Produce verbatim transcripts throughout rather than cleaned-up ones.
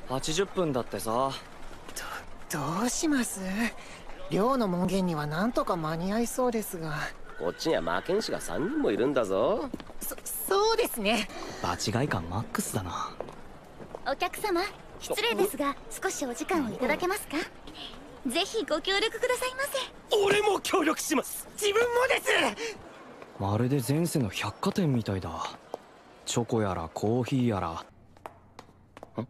はちじゅっぷんだってさ。 どどうします？寮の門限にはなんとか間に合いそうですが。 こっちには魔剣士がさんにんもいるんだぞ。 そそうですね。 場違い感マックスだな。 お客様、失礼ですが少しお時間をいただけますか？ぜひご協力くださいませ。 俺も協力します。 自分もです。 まるで前世の百貨店みたいだ。チョコやらコーヒーやら。ん？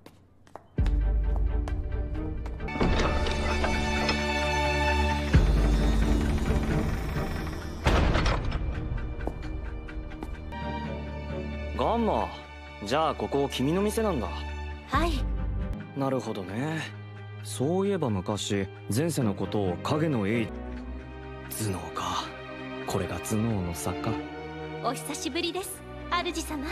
ガンマ、じゃあここ君の店なんだ。 はい。 なるほどね。そういえば昔前世のことを影のエイ頭脳か。これが頭脳の差か。 お久しぶりです、主様。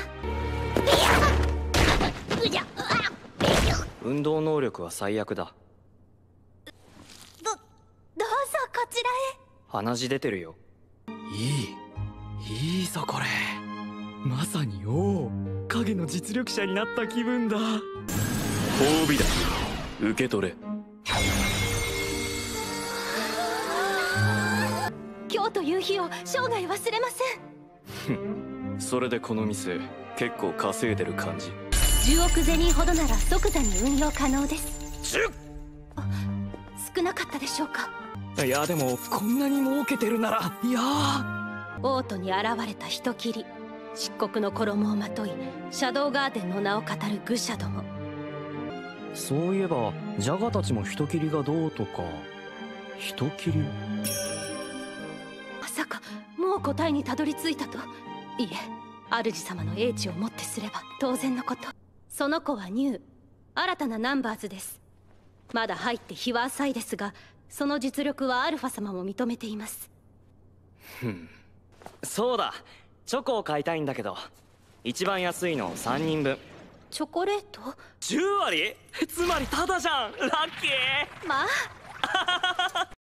運動能力は最悪だ。 どどうぞこちらへ。 鼻血出てるよ。いいいいぞこれ。まさにおお、影の実力者になった気分だ。褒美だ、受け取れ。 今日という日を生涯忘れません。それでこの店結構稼いでる感じ。 じゅうおく銭ほどなら即座に運用可能です。 じゅう少なかったでしょうか？ いやでもこんなに儲けてるなら。いやー、 王都に現れた人斬り、漆黒の衣をまといシャドウガーデンの名を語る愚者ども。 そういえばジャガたちも人斬りがどうとか。人斬り？ まさかもう答えにたどり着いたと？いえ、主様の英知をもってすれば当然のこと。その子はニュー、新たなナンバーズです。まだ入って日は浅いですが、その実力はアルファ様も認めています。 ふん。そうだ、チョコを買いたいんだけど、一番安いのさんにんぶん。 チョコレートじゅうわり？つまりタダじゃん。ラッキー。 まあ